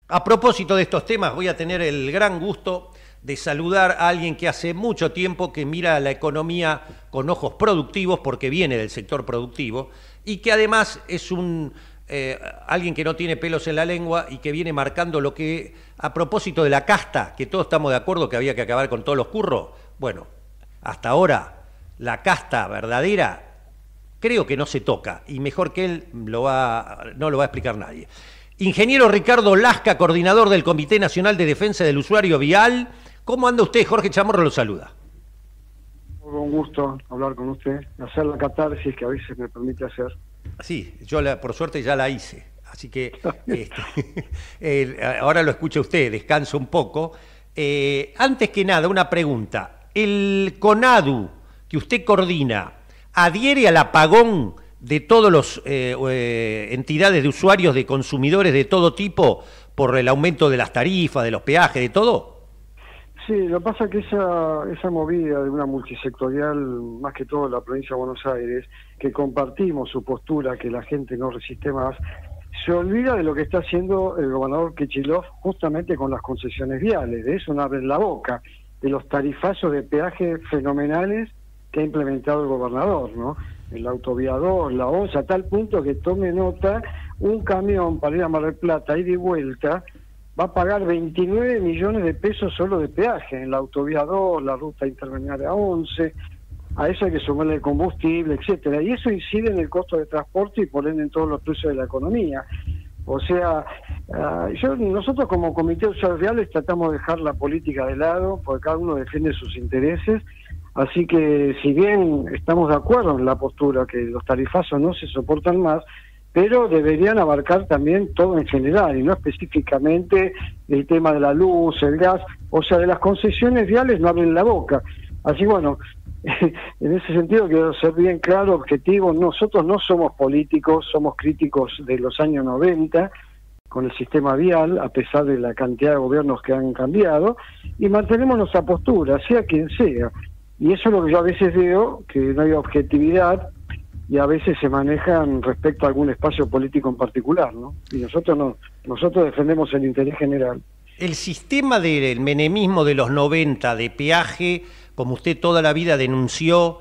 A propósito de estos temas, voy a tener el gran gusto de saludar a alguien que hace mucho tiempo que mira la economía con ojos productivos, porque viene del sector productivo, y que además es alguien que no tiene pelos en la lengua y que viene marcando lo que, a propósito de la casta, que todos estamos de acuerdo que había que acabar con todos los curros. Bueno, hasta ahora la casta verdadera creo que no se toca, y mejor que él no lo va a explicar nadie. Ingeniero Ricardo Lasca, coordinador del Comité Nacional de Defensa del Usuario Vial. ¿Cómo anda usted? Jorge Chamorro lo saluda. Un gusto hablar con usted, hacer la catarsis que a veces me permite hacer. Sí, yo por suerte ya la hice, así que ahora lo escucha usted, descanso un poco. Antes que nada, una pregunta. ¿El CONADU que usted coordina adhiere al apagón de todas las entidades de usuarios, de consumidores de todo tipo, por el aumento de las tarifas, de los peajes, de todo? Sí, lo que pasa es que esa movida de una multisectorial, más que todo en la provincia de Buenos Aires, que compartimos su postura, que la gente no resiste más, se olvida de lo que está haciendo el gobernador Kicillof justamente con las concesiones viales. De eso no abren la boca, de los tarifazos de peaje fenomenales que ha implementado el gobernador, ¿no? El autoviador, la onza, a tal punto que tome nota, un camión para ir a Mar del Plata, ida y vuelta, va a pagar 29 millones de pesos solo de peaje en la autoviador, la ruta intermediaria 11, a eso hay que sumarle el combustible, etcétera, y eso incide en el costo de transporte y por ende en todos los precios de la economía. O sea, nosotros como Comité de Usuarios Viales tratamos de dejar la política de lado, porque cada uno defiende sus intereses. Así que si bien estamos de acuerdo en la postura que los tarifazos no se soportan más, pero deberían abarcar también todo en general y no específicamente el tema de la luz, el gas, o sea, de las concesiones viales no abren la boca. Así bueno, en ese sentido quiero ser bien claro, objetivo, nosotros no somos políticos, somos críticos de los años 90 con el sistema vial, a pesar de la cantidad de gobiernos que han cambiado, y mantenemos nuestra postura, sea quien sea. Y eso es lo que yo a veces veo, que no hay objetividad y a veces se manejan respecto a algún espacio político en particular, ¿no? Y nosotros no, nosotros defendemos el interés general. El sistema del menemismo de los 90 de peaje, como usted toda la vida denunció,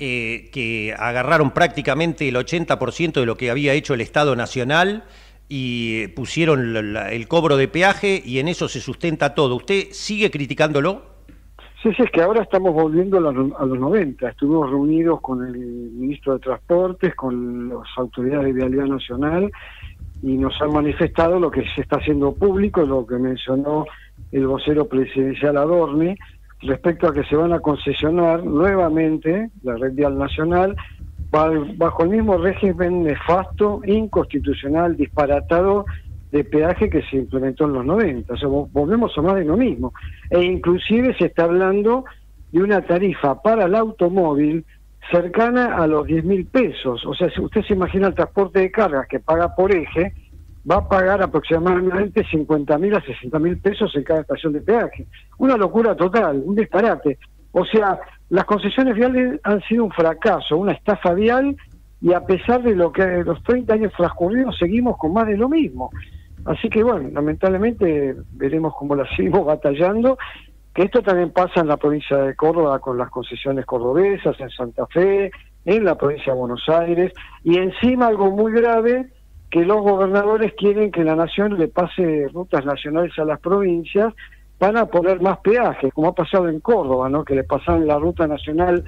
que agarraron prácticamente el 80% de lo que había hecho el Estado Nacional y pusieron el cobro de peaje y en eso se sustenta todo. ¿Usted sigue criticándolo? Sí, es que ahora estamos volviendo a los 90. Estuvimos reunidos con el ministro de Transportes, con las autoridades de Vialidad Nacional, y nos han manifestado lo que se está haciendo público, lo que mencionó el vocero presidencial Adorni, respecto a que se van a concesionar nuevamente la red vial nacional bajo el mismo régimen nefasto, inconstitucional, disparatado de peaje que se implementó en los 90. O sea, volvemos a más de lo mismo. E inclusive se está hablando de una tarifa para el automóvil cercana a los 10.000 pesos. O sea, si usted se imagina el transporte de cargas que paga por eje, va a pagar aproximadamente 50.000 a 60.000 pesos en cada estación de peaje. Una locura total, un disparate. O sea, las concesiones viales han sido un fracaso, una estafa vial, y a pesar de lo que los 30 años transcurridos seguimos con más de lo mismo. Así que bueno, lamentablemente veremos cómo la seguimos batallando, que esto también pasa en la provincia de Córdoba con las concesiones cordobesas, en Santa Fe, en la provincia de Buenos Aires, y encima algo muy grave, que los gobernadores quieren que la nación le pase rutas nacionales a las provincias para poner más peajes, como ha pasado en Córdoba, ¿no? Que le pasaron la ruta nacional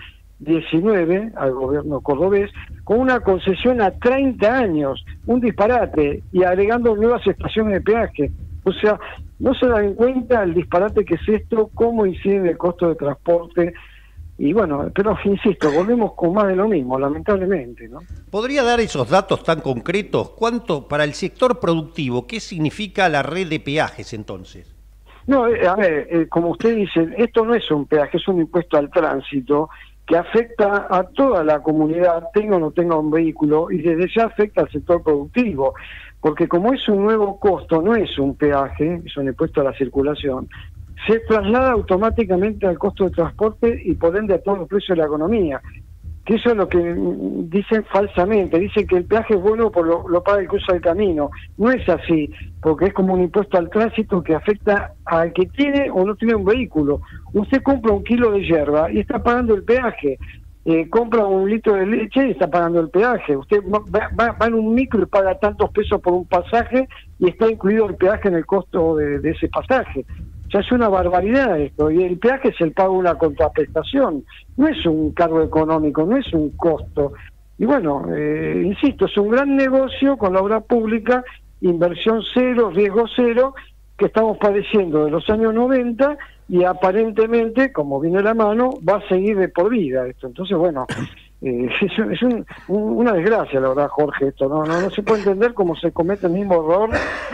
19 al gobierno cordobés, con una concesión a 30 años, un disparate, y agregando nuevas estaciones de peaje. O sea, no se dan cuenta el disparate que es esto, cómo incide en el costo de transporte, y bueno, pero insisto, volvemos con más de lo mismo, lamentablemente, ¿no? ¿Podría dar esos datos tan concretos? ¿Cuánto para el sector productivo? ¿Qué significa la red de peajes entonces? No, a ver, como usted dice, esto no es un peaje, es un impuesto al tránsito, que afecta a toda la comunidad, tenga o no tenga un vehículo, y desde ya afecta al sector productivo, porque como es un nuevo costo, no es un peaje, es un impuesto a la circulación, se traslada automáticamente al costo de transporte y por ende a todos los precios de la economía. que eso es lo que dicen falsamente, dicen que el peaje es bueno por lo paga el que usa el camino. No es así, porque es como un impuesto al tránsito que afecta al que tiene o no tiene un vehículo. Usted compra un kilo de yerba y está pagando el peaje. Compra un litro de leche y está pagando el peaje. Usted va en un micro y paga tantos pesos por un pasaje y está incluido el peaje en el costo de ese pasaje. O sea, es una barbaridad esto, y el peaje es el pago de una contraprestación, no es un cargo económico, no es un costo. Y bueno, insisto, es un gran negocio con la obra pública, inversión cero, riesgo cero, que estamos padeciendo de los años 90 y aparentemente, como viene la mano, va a seguir de por vida esto. Entonces, bueno, es una desgracia, la verdad, Jorge, esto no se puede entender cómo se comete el mismo error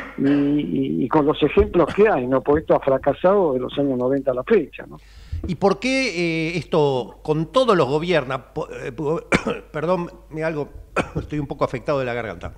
y con los ejemplos que hay, ¿no? Porque esto ha fracasado de los años 90 a la fecha, ¿no? ¿Y por qué esto, con todos los gobiernos, perdón, estoy un poco afectado de la garganta?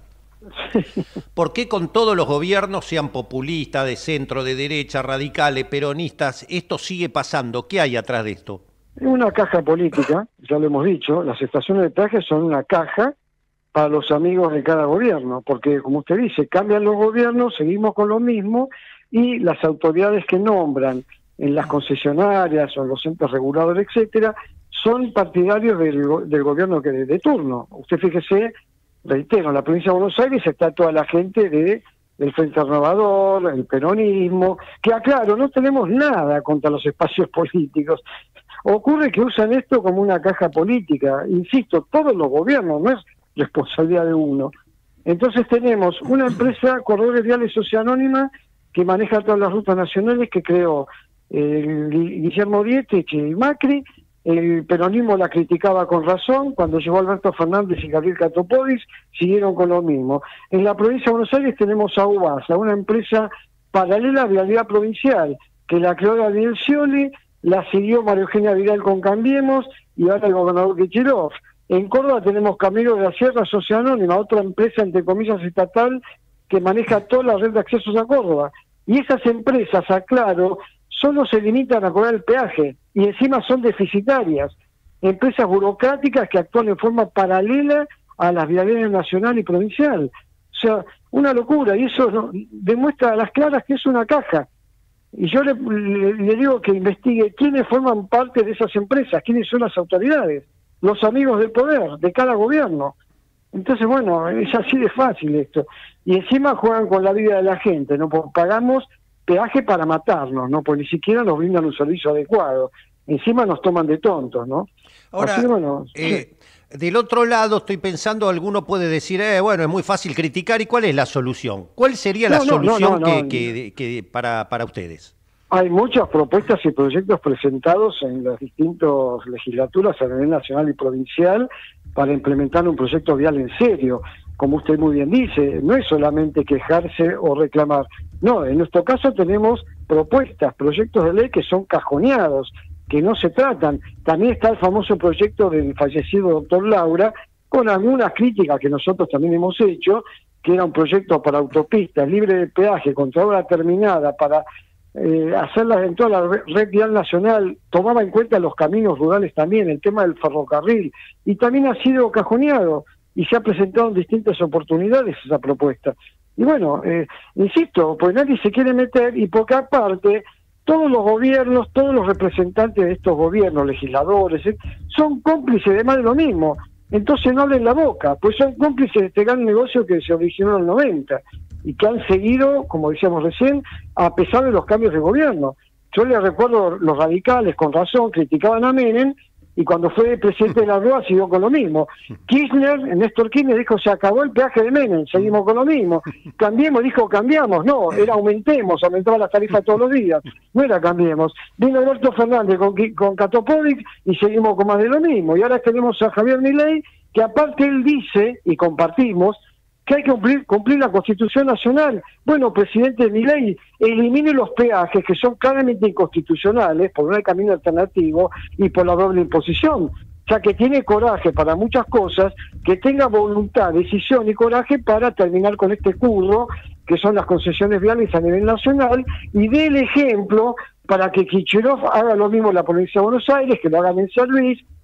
¿Por qué con todos los gobiernos, sean populistas, de centro, de derecha, radicales, peronistas, esto sigue pasando? ¿Qué hay atrás de esto? Es una caja política, ya lo hemos dicho, las estaciones de peaje son una caja para los amigos de cada gobierno, porque como usted dice, cambian los gobiernos, seguimos con lo mismo, y las autoridades que nombran en las concesionarias o en los entes reguladores, etcétera, son partidarios del gobierno que de turno. Usted fíjese, reitero, en la provincia de Buenos Aires está toda la gente del Frente Renovador, el peronismo, que aclaro, no tenemos nada contra los espacios políticos. Ocurre que usan esto como una caja política, insisto, todos los gobiernos, no es responsabilidad de uno. Entonces tenemos una empresa, Corredores Viales Sociedad Anónima, que maneja todas las rutas nacionales, que creó Guillermo Dietrich y Macri. El peronismo la criticaba con razón, cuando llegó Alberto Fernández y Gabriel Catopodis, siguieron con lo mismo. En la provincia de Buenos Aires tenemos a UBASA, una empresa paralela a Vialidad Provincial, que la creó Gabriel Scioli, la siguió María Eugenia Vidal con Cambiemos y ahora el gobernador Kicillof. En Córdoba tenemos Caminos de la Sierra, Sociedad Anónima, otra empresa entre comillas estatal que maneja toda la red de accesos a Córdoba. Y esas empresas, aclaro, solo se limitan a cobrar el peaje y encima son deficitarias. Empresas burocráticas que actúan en forma paralela a las vialidades nacional y provincial. O sea, una locura, y eso demuestra a las claras que es una caja. Y yo le digo que investigue quiénes forman parte de esas empresas, quiénes son las autoridades, los amigos del poder, de cada gobierno. Entonces, bueno, es así de fácil esto. Y encima juegan con la vida de la gente, ¿no? Porque pagamos peaje para matarnos, ¿no? Porque ni siquiera nos brindan un servicio adecuado. Encima nos toman de tontos, ¿no? Ahora, así, bueno, del otro lado estoy pensando, alguno puede decir, bueno, es muy fácil criticar, ¿y cuál es la solución? ¿Cuál sería la solución que para ustedes? Hay muchas propuestas y proyectos presentados en las distintas legislaturas a nivel nacional y provincial para implementar un proyecto vial en serio. Como usted muy bien dice, no es solamente quejarse o reclamar. No, en nuestro caso tenemos propuestas, proyectos de ley que son cajoneados, que no se tratan. También está el famoso proyecto del fallecido doctor Laura, con algunas críticas que nosotros también hemos hecho, que era un proyecto para autopistas, libre de peaje, contra obra terminada, para hacerlas en toda la red vial nacional, tomaba en cuenta los caminos rurales también, el tema del ferrocarril, y también ha sido cajoneado, y se ha presentado en distintas oportunidades esa propuesta. Y bueno, insisto, pues nadie se quiere meter, y porque aparte, todos los gobiernos, todos los representantes de estos gobiernos, legisladores, son cómplices de más de lo mismo. Entonces no abren la boca, pues son cómplices de este gran negocio que se originó en el 90 y que han seguido, como decíamos recién, a pesar de los cambios de gobierno. Yo les recuerdo, los radicales, con razón, criticaban a Menem, y cuando fue presidente de la Rúa siguió con lo mismo. Néstor Kirchner dijo, se acabó el peaje de Menem, seguimos con lo mismo. Cambiemos, dijo, cambiamos, no, era aumentaba las tarifas todos los días, no era cambiemos. Vino Alberto Fernández con Catopodis y seguimos con más de lo mismo. Y ahora tenemos a Javier Milei, que aparte él dice, y compartimos, que hay que cumplir la Constitución Nacional. Bueno, presidente Milei, elimine los peajes que son claramente inconstitucionales, por no hay camino alternativo y por la doble imposición, ya que tiene coraje para muchas cosas, que tenga voluntad, decisión y coraje para terminar con este curro, que son las concesiones viales a nivel nacional, y dé el ejemplo para que Kicillof haga lo mismo en la provincia de Buenos Aires, que lo hagan en San Luis,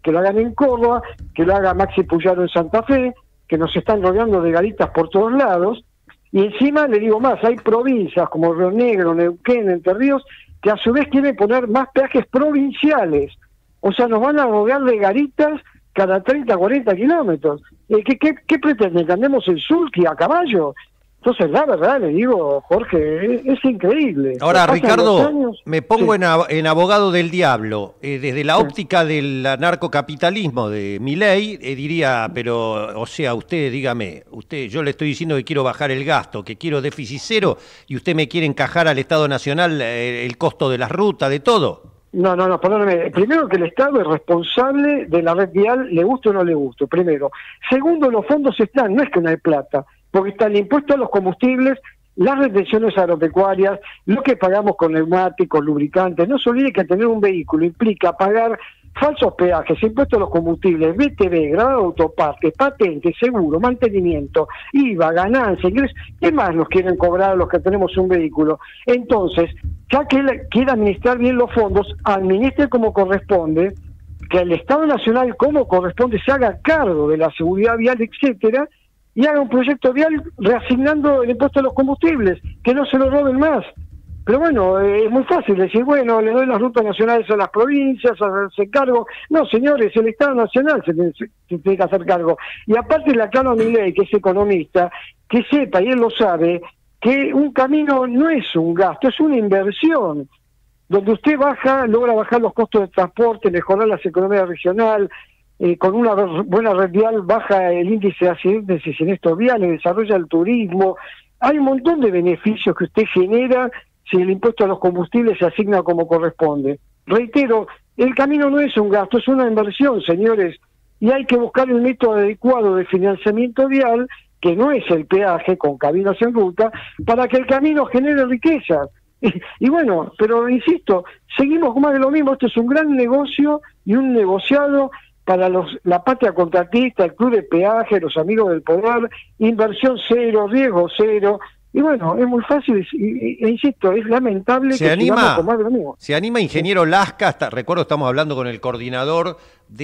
que lo hagan en Córdoba, que lo haga Maxi Puyaro en Santa Fe, que nos están rodeando de garitas por todos lados, y encima le digo más, hay provincias como Río Negro, Neuquén, Entre Ríos, que a su vez quieren poner más peajes provinciales, o sea, nos van a rodear de garitas cada 30, 40 kilómetros. ¿Qué pretenden? ¿Que andemos el sulky a caballo? Entonces, la verdad, le digo, Jorge, es increíble. Ahora, Ricardo, años, me pongo sí, en abogado del diablo. Desde la óptica del narcocapitalismo de Milei, diría, pero, o sea, usted, dígame, yo le estoy diciendo que quiero bajar el gasto, que quiero déficit cero, y usted me quiere encajar al Estado Nacional el costo de las rutas, de todo. No, perdóneme. Primero, que el Estado es responsable de la red vial, le guste o no le guste, primero. Segundo, los fondos están, no es que no hay plata, porque está el impuesto a los combustibles, las retenciones agropecuarias, lo que pagamos con neumáticos, lubricantes. No se olvide que tener un vehículo implica pagar falsos peajes, impuestos a los combustibles, BTV, grabado de autopartes, patentes, seguro, mantenimiento, IVA, ganancia, ingresos. ¿Qué más nos quieren cobrar a los que tenemos un vehículo? Entonces, ya que él quiere administrar bien los fondos, administre como corresponde, que el Estado Nacional como corresponde se haga cargo de la seguridad vial, etcétera, y haga un proyecto vial reasignando el impuesto a los combustibles, que no se lo roben más. Pero bueno, es muy fácil decir, bueno, le doy las rutas nacionales a las provincias, a hacerse cargo. No, señores, el Estado Nacional se tiene que hacer cargo. Y aparte le aclaro a Milei, que es economista, que sepa, y él lo sabe, que un camino no es un gasto, es una inversión, donde usted logra bajar los costos de transporte, mejorar las economías regionales, con una buena red vial baja el índice de accidentes y siniestros viales, desarrolla el turismo. Hay un montón de beneficios que usted genera si el impuesto a los combustibles se asigna como corresponde. Reitero, el camino no es un gasto, es una inversión, señores, y hay que buscar el método adecuado de financiamiento vial, que no es el peaje con cabinas en ruta, para que el camino genere riqueza. Y bueno, pero insisto, seguimos con más de lo mismo. Esto es un gran negocio y un negociado para la patria contratista, el club de peaje, los amigos del poder, inversión cero, riesgo cero. Y bueno, es muy fácil, e insisto, es lamentable que sigamos con más de lo mismo. ¿Se anima, ingeniero Lasca? Recuerdo, estamos hablando con el coordinador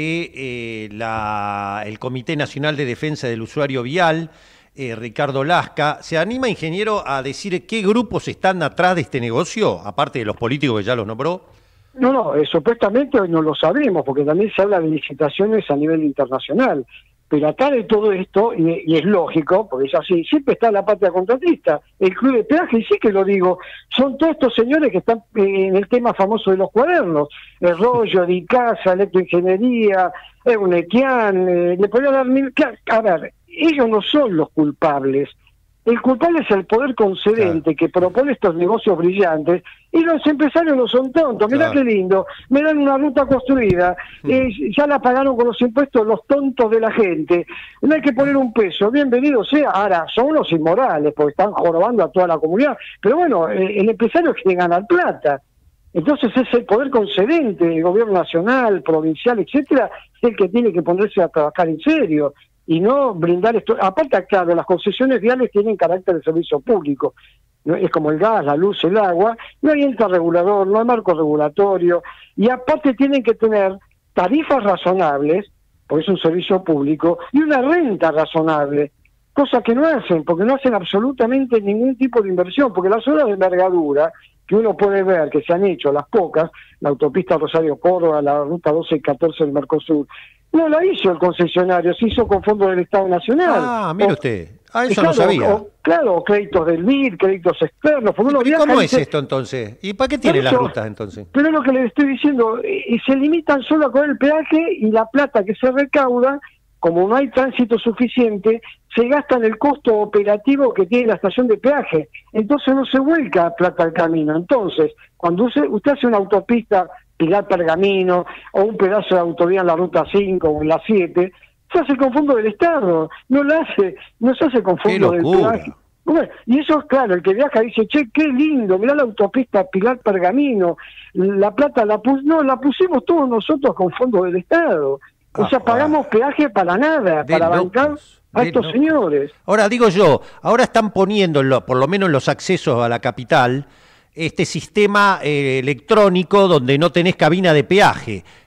de el Comité Nacional de Defensa del Usuario Vial, Ricardo Lasca. ¿Se anima, ingeniero, a decir qué grupos están atrás de este negocio, aparte de los políticos que ya los nombró? No, supuestamente hoy no lo sabemos, porque también se habla de licitaciones a nivel internacional. Pero acá de todo esto, y es lógico, porque es así, siempre está la patria contratista, el club de peaje, y sí que lo digo, son todos estos señores que están en el tema famoso de los cuadernos, el rollo, Dicasa, Electroingeniería, Eunetian, le podría dar mil... A ver, ellos no son los culpables. El culpable es el poder concedente, claro, que propone estos negocios brillantes, y los empresarios no son tontos. Mirá, claro, qué lindo, me dan una ruta construida, ya la pagaron con los impuestos los tontos de la gente, no hay que poner un peso, bienvenido sea. Ahora, son unos inmorales, porque están jorobando a toda la comunidad, pero bueno, el empresario quiere ganar plata. Entonces es el poder concedente, el gobierno nacional, provincial, etcétera, es el que tiene que ponerse a trabajar en serio y no brindar esto. Aparte, claro, las concesiones viales tienen carácter de servicio público, ¿no? Es como el gas, la luz, el agua, no hay ente regulador, no hay marco regulatorio, y aparte tienen que tener tarifas razonables, porque es un servicio público, y una renta razonable, cosa que no hacen, porque no hacen absolutamente ningún tipo de inversión, porque las obras de envergadura que uno puede ver que se han hecho, las pocas, la autopista Rosario-Córdoba, la ruta 12 y 14 del Mercosur, no la hizo el concesionario, se hizo con fondos del Estado Nacional. Ah, mire usted, eso no sabía. Claro, créditos del BID, créditos externos. ¿Y cómo es esto entonces? ¿Y para qué tiene las rutas entonces? Pero es lo que le estoy diciendo, se limitan solo a cobrar el peaje y la plata que se recauda, como no hay tránsito suficiente, se gasta en el costo operativo que tiene la estación de peaje. Entonces no se vuelca plata al camino. Entonces, cuando usted hace una autopista Pilar Pergamino o un pedazo de autovía en la ruta 5 o en la 7, se hace con fondo del Estado, no se hace con fondo del peaje. Bueno, y eso, claro, el que viaja dice, che, qué lindo, mirá la autopista Pilar Pergamino, la plata la pusimos todos nosotros con fondo del Estado. O sea, pagamos peaje para nada, para bancar a estos señores. Ahora, digo yo, ahora están poniendo, por lo menos en los accesos a la capital, este sistema electrónico donde no tenés cabina de peaje.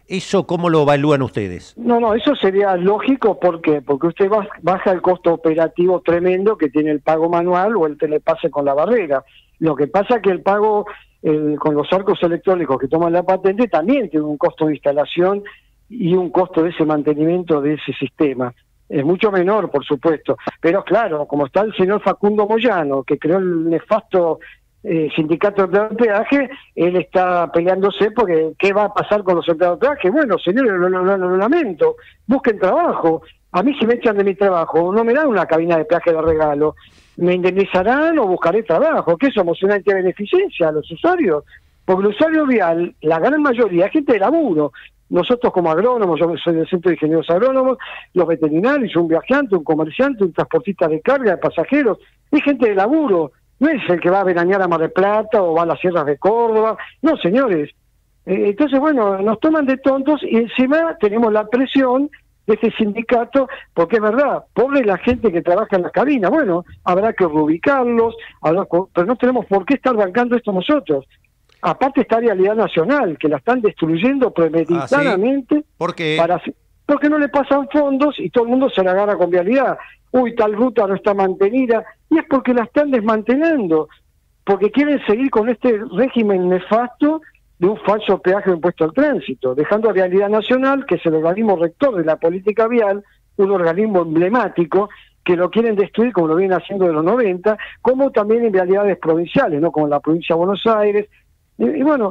¿Eso cómo lo evalúan ustedes? No, eso sería lógico, ¿por qué? Porque usted baja el costo operativo tremendo que tiene el pago manual o el telepase con la barrera. Lo que pasa es que el pago con los arcos electrónicos que toman la patente también tiene un costo de instalación y un costo de ese mantenimiento de ese sistema. Es mucho menor, por supuesto, pero claro, como está el señor Facundo Moyano, que creó el nefasto sindicato de peaje, él está peleándose porque ¿qué va a pasar con los empleados de peaje? Bueno, señores, lo lamento, busquen trabajo. A mí si me echan de mi trabajo, no me dan una cabina de peaje de regalo, me indemnizarán o buscaré trabajo. ¿Qué somos? ¿Una entidad de beneficencia a los usuarios? Porque el usuario vial, la gran mayoría, es gente de laburo. Nosotros como agrónomos, yo soy del Centro de Ingenieros Agrónomos, los veterinarios, un viajante, un comerciante, un transportista de carga, de pasajeros, es gente de laburo, no es el que va a veranear a Mar del Plata o va a las sierras de Córdoba, no señores. Entonces, bueno, nos toman de tontos y encima tenemos la presión de este sindicato, porque es verdad, pobre la gente que trabaja en las cabinas, bueno, habrá que reubicarlos, pero no tenemos por qué estar bancando esto nosotros. Aparte está Realidad Nacional, que la están destruyendo premeditadamente. ¿Sí? ¿Por qué? Porque no le pasan fondos y todo el mundo se la agarra con Vialidad. Uy, tal ruta no está mantenida. Y es porque la están desmantelando, porque quieren seguir con este régimen nefasto de un falso peaje de impuesto al tránsito, dejando a Realidad Nacional, que es el organismo rector de la política vial, un organismo emblemático, que lo quieren destruir como lo vienen haciendo de los 90, como también en vialidades provinciales, ¿no? Como en la provincia de Buenos Aires. Y bueno,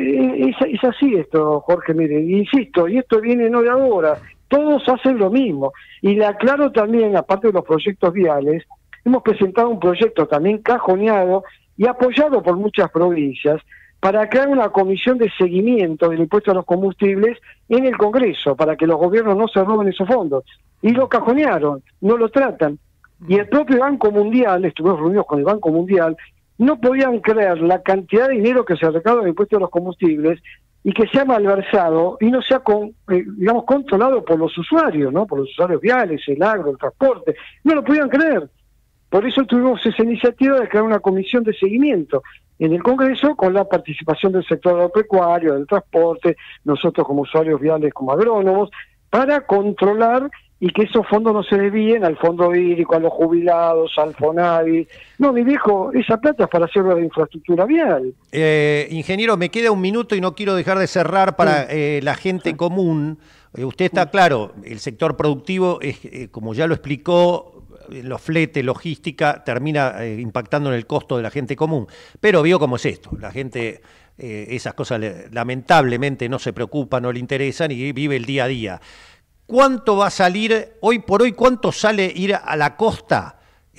es así esto, Jorge, mire, insisto, y esto viene no de ahora, todos hacen lo mismo. Y le aclaro también, aparte de los proyectos viales, hemos presentado un proyecto también cajoneado y apoyado por muchas provincias para crear una comisión de seguimiento del impuesto a los combustibles en el Congreso, para que los gobiernos no se roben esos fondos. Y lo cajonearon, no lo tratan. Y el propio Banco Mundial, estuvimos reunidos con el Banco Mundial, no podían creer la cantidad de dinero que se recauda del impuesto a los combustibles y que se ha malversado y no se ha, digamos, controlado por los usuarios, ¿no? Por los usuarios viales, el agro, el transporte. No lo podían creer. Por eso tuvimos esa iniciativa de crear una comisión de seguimiento en el Congreso con la participación del sector agropecuario, del transporte, nosotros como usuarios viales, como agrónomos, para controlar y que esos fondos no se desvíen al fondo hídrico, a los jubilados, al FONAVI. No, mi viejo, esa plata es para hacerlo de infraestructura vial. Ingeniero, me queda un minuto y no quiero dejar de cerrar para la gente común. Usted está claro, el sector productivo, es, como ya lo explicó, los fletes, logística, termina impactando en el costo de la gente común. Pero vio cómo es esto, la gente esas cosas lamentablemente no se preocupa, no le interesan y vive el día a día. ¿Cuánto va a salir, hoy por hoy, cuánto sale ir a la costa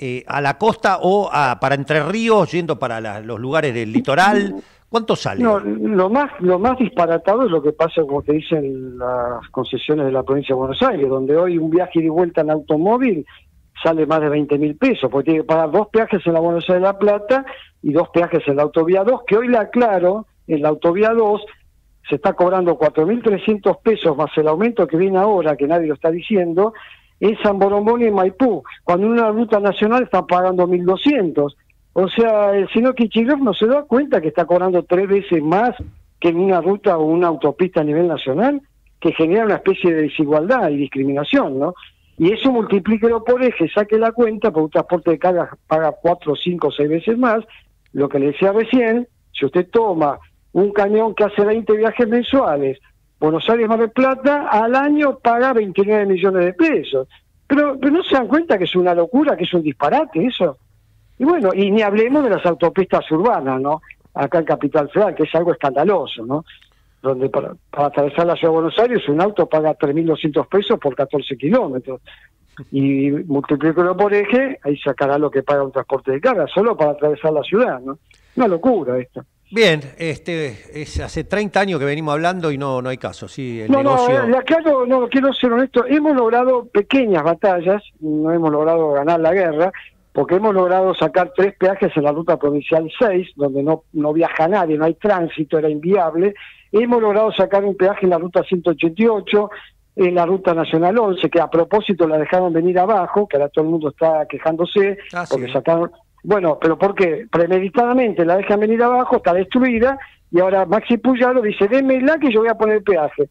o para Entre Ríos, yendo para los lugares del litoral? ¿Cuánto sale? No, lo más disparatado es lo que pasa, como te dicen las concesiones de la provincia de Buenos Aires, donde hoy un viaje de vuelta en automóvil sale más de 20.000 pesos, porque tiene que pagar 2 peajes en la Buenos Aires de La Plata y 2 peajes en la Autovía 2, que hoy le aclaro, en la Autovía 2 se está cobrando 4.300 pesos más el aumento que viene ahora, que nadie lo está diciendo, en San Borombón y en Maipú, cuando en una ruta nacional están pagando 1.200. O sea, el señor Kicillof no se da cuenta que está cobrando 3 veces más que en una ruta o una autopista a nivel nacional, que genera una especie de desigualdad y discriminación, ¿no? Y eso multiplíquelo por eje, saque la cuenta, porque un transporte de carga paga 4, 5, 6 veces más. Lo que le decía recién, si usted toma un camión que hace 20 viajes mensuales, Buenos Aires, Mar del Plata, al año paga 29 millones de pesos. Pero no se dan cuenta que es una locura, que es un disparate eso. Y bueno, y ni hablemos de las autopistas urbanas, ¿no? Acá en Capital Federal, que es algo escandaloso, ¿no? Donde para atravesar la ciudad de Buenos Aires un auto paga 3.200 pesos por 14 kilómetros. Y multiplícalo por eje, ahí sacará lo que paga un transporte de carga, solo para atravesar la ciudad, ¿no? Una locura esto. Bien, es hace 30 años que venimos hablando y no hay caso, sí, el negocio... No, quiero ser honesto, hemos logrado pequeñas batallas, no hemos logrado ganar la guerra, porque hemos logrado sacar 3 peajes en la ruta provincial 6, donde no viaja nadie, no hay tránsito, era inviable. Hemos logrado sacar un peaje en la ruta 188, en la ruta nacional 11, que a propósito la dejaron venir abajo, que ahora todo el mundo está quejándose, porque sacaron... Bueno, pero ¿por qué? Premeditadamente la dejan venir abajo, está destruida, y ahora Maxi Puyaro dice, démela que yo voy a poner peaje.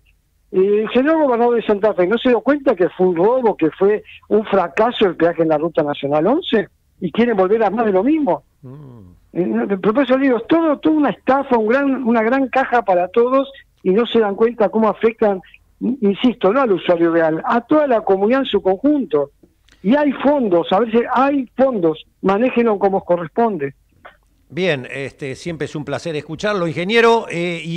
El señor gobernador de Santa Fe no se dio cuenta que fue un robo, que fue un fracaso el peaje en la Ruta Nacional 11 y quieren volver a más de lo mismo. Por eso digo, es todo una estafa, una gran caja para todos y no se dan cuenta cómo afectan, insisto, no al usuario real, a toda la comunidad en su conjunto. Y hay fondos, a veces hay fondos, manéjenlo como corresponde. Bien, siempre es un placer escucharlo, ingeniero,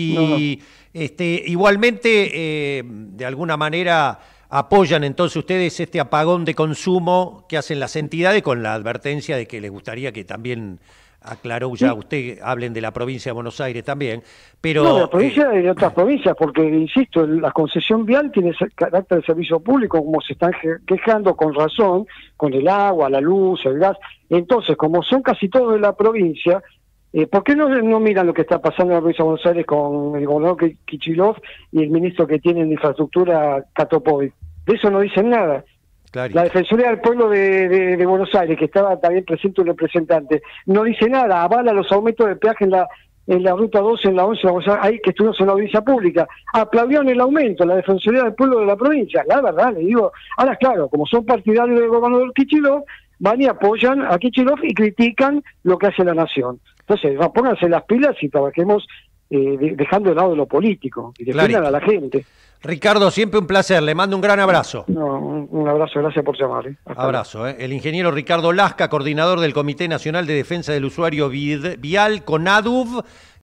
igualmente, de alguna manera, apoyan entonces ustedes este apagón de consumo que hacen las entidades con la advertencia de que les gustaría que también, aclaró ya usted, hablen de la provincia de Buenos Aires también, pero... No, de la provincia y de otras provincias, porque, insisto, la concesión vial tiene carácter de servicio público, como se están quejando con razón, con el agua, la luz, el gas. Entonces, como son casi todos de la provincia, ¿por qué no miran lo que está pasando en la provincia de Buenos Aires con el gobernador Kicillof y el ministro que tiene en infraestructura, Catopoy? De eso no dicen nada. Clarito. La Defensoría del Pueblo de Buenos Aires, que estaba también presente un representante, no dice nada, avala los aumentos de peaje en la Ruta 12, en la 11, ahí que estuvimos en la audiencia pública. Aplaudieron el aumento, la Defensoría del Pueblo de la provincia. La verdad, le digo, ahora claro, como son partidarios del gobernador Kicillof, van y apoyan a Kicillof y critican lo que hace la nación. Entonces, pónganse las pilas y trabajemos dejando de lado lo político y defiendan a la gente. Ricardo, siempre un placer, le mando un gran abrazo. No, un abrazo, gracias por llamar. Abrazo. El ingeniero Ricardo Lasca, coordinador del Comité Nacional de Defensa del Usuario Vial, CONADUV.